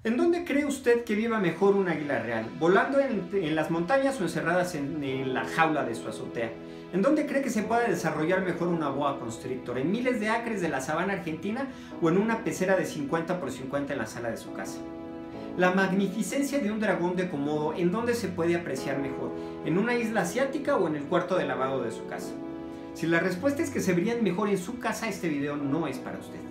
¿En dónde cree usted que viva mejor un águila real? ¿Volando en las montañas o encerradas en la jaula de su azotea? ¿En dónde cree que se puede desarrollar mejor una boa constrictor? ¿En miles de acres de la sabana argentina o en una pecera de 50 por 50 en la sala de su casa? La magnificencia de un dragón de Komodo, ¿en dónde se puede apreciar mejor? ¿En una isla asiática o en el cuarto de lavado de su casa? Si la respuesta es que se verían mejor en su casa, este video no es para usted.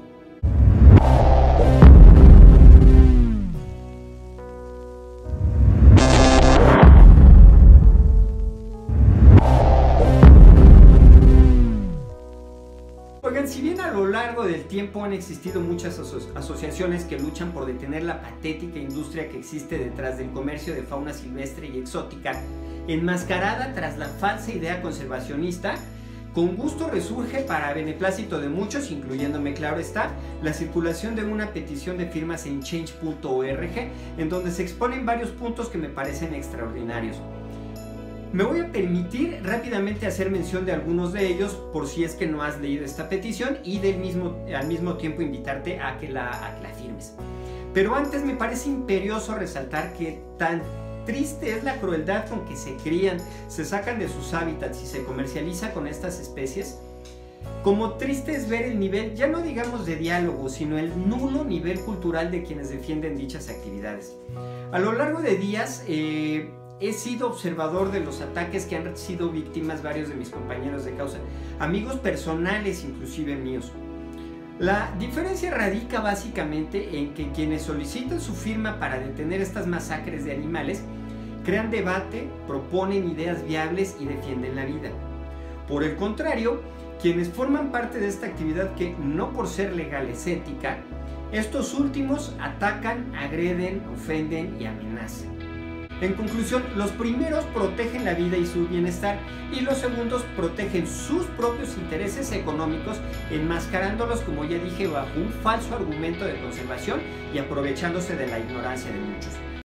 Oigan, si bien a lo largo del tiempo han existido muchas asociaciones que luchan por detener la patética industria que existe detrás del comercio de fauna silvestre y exótica, enmascarada tras la falsa idea conservacionista, con gusto resurge para beneplácito de muchos, incluyéndome claro está, la circulación de una petición de firmas en change.org, en donde se exponen varios puntos que me parecen extraordinarios. Me voy a permitir rápidamente hacer mención de algunos de ellos por si es que no has leído esta petición y al mismo tiempo invitarte a que la firmes. Pero antes me parece imperioso resaltar que tan triste es la crueldad con que se crían, se sacan de sus hábitats y se comercializa con estas especies. Como triste es ver el nivel, ya no digamos de diálogo, sino el nulo nivel cultural de quienes defienden dichas actividades. A lo largo de días he sido observador de los ataques que han sido víctimas varios de mis compañeros de causa, amigos personales inclusive míos. La diferencia radica básicamente en que quienes solicitan su firma para detener estas masacres de animales crean debate, proponen ideas viables y defienden la vida. Por el contrario, quienes forman parte de esta actividad que no por ser legal es ética, estos últimos atacan, agreden, ofenden y amenazan. En conclusión, los primeros protegen la vida y su bienestar y los segundos protegen sus propios intereses económicos, enmascarándolos, como ya dije, bajo un falso argumento de conservación y aprovechándose de la ignorancia de muchos.